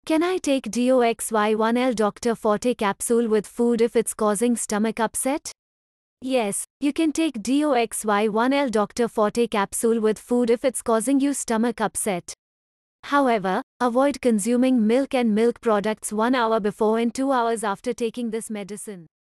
Can I take Doxy-1 L-Dr Forte Capsule with food if it's causing stomach upset? Yes, you can take Doxy-1 L-Dr Forte Capsule with food if it's causing you stomach upset. However, avoid consuming milk and milk products 1 hour before and 2 hours after taking this medicine.